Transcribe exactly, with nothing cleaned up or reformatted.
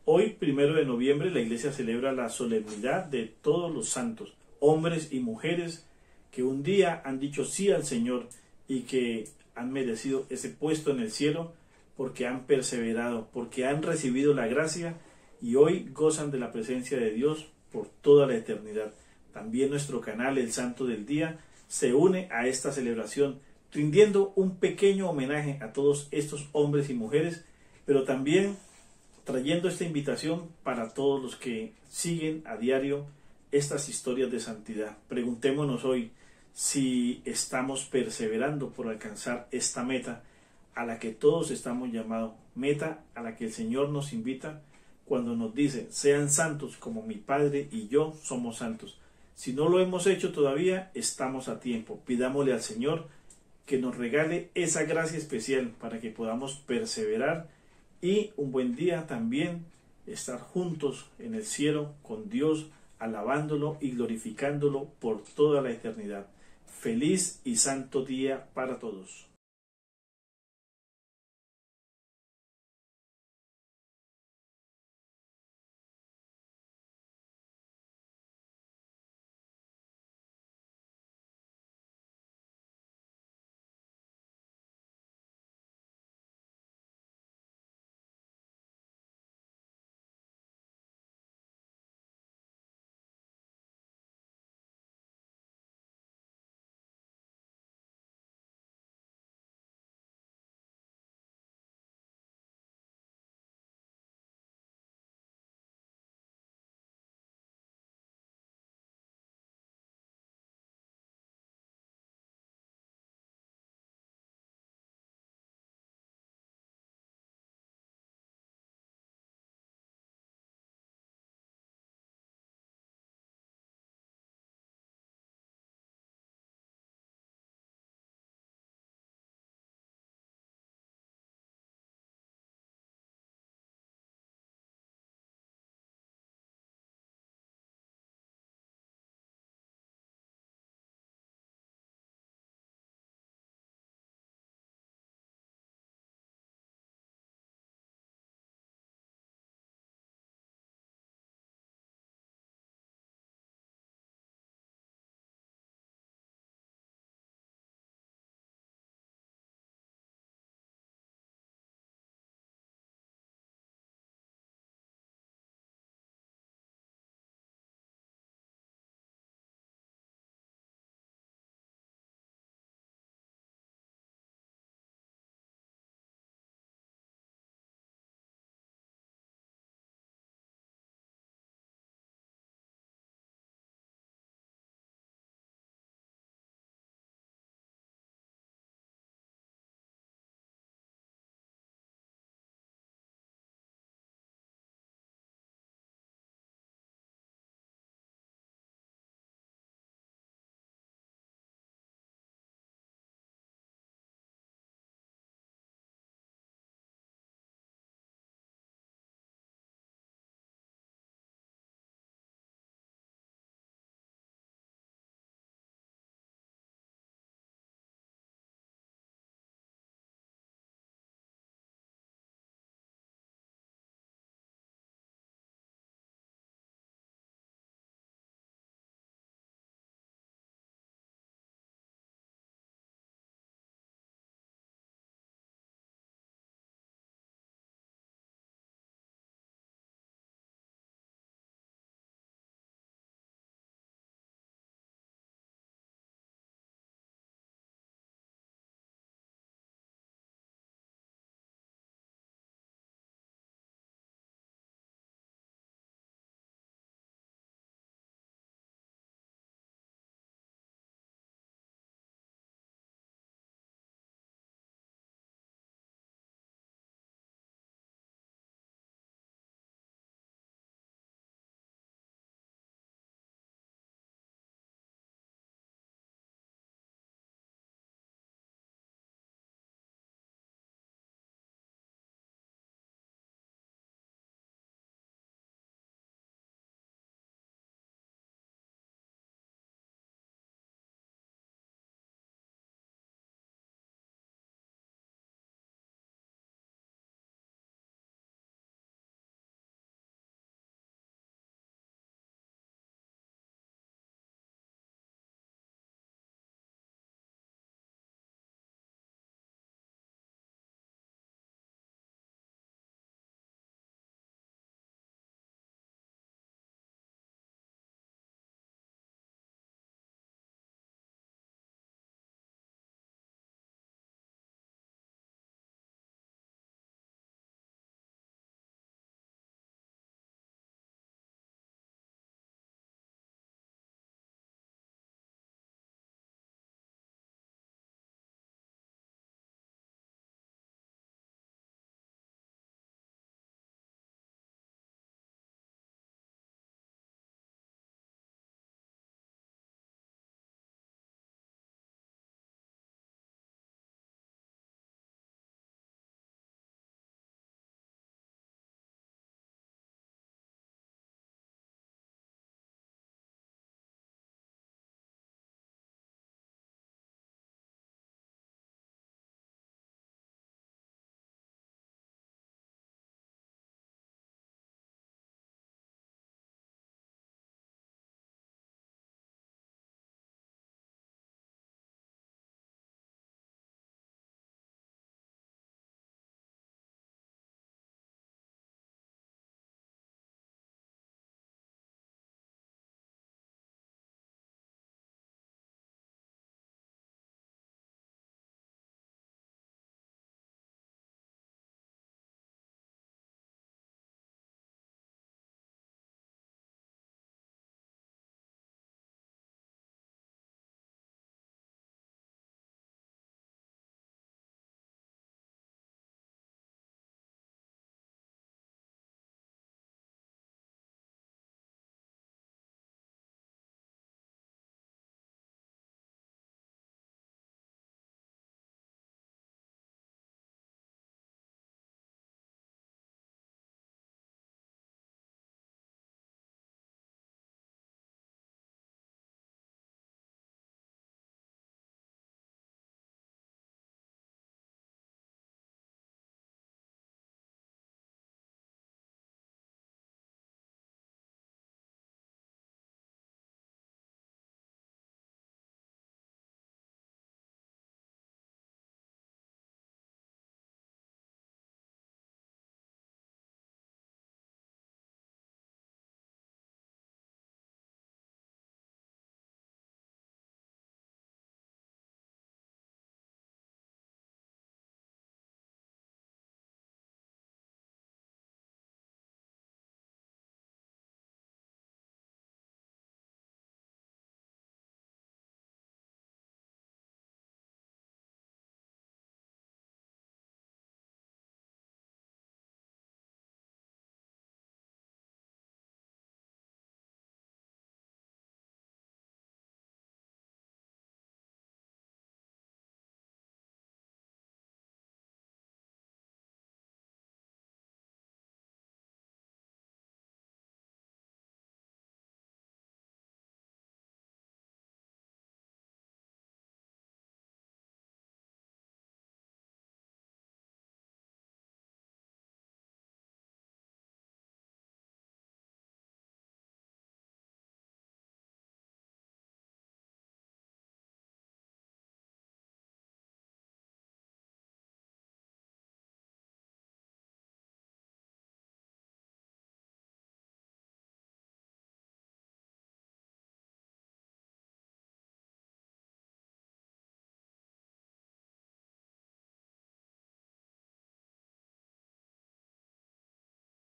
Hoy, primero de noviembre, la iglesia celebra la solemnidad de todos los santos, hombres y mujeres que un día han dicho sí al Señor y que han merecido ese puesto en el cielo porque han perseverado, porque han recibido la gracia y hoy gozan de la presencia de Dios por toda la eternidad. También nuestro canal, El Santo del Día, se une a esta celebración, rindiendo un pequeño homenaje a todos estos hombres y mujeres, pero también trayendo esta invitación para todos los que siguen a diario estas historias de santidad. Preguntémonos hoy si estamos perseverando por alcanzar esta meta a la que todos estamos llamados, meta a la que el Señor nos invita cuando nos dice, sean santos como mi Padre y yo somos santos. Si no lo hemos hecho todavía, estamos a tiempo. Pidámosle al Señor que nos regale esa gracia especial para que podamos perseverar y un buen día también estar juntos en el cielo con Dios, alabándolo y glorificándolo por toda la eternidad. Feliz y santo día para todos.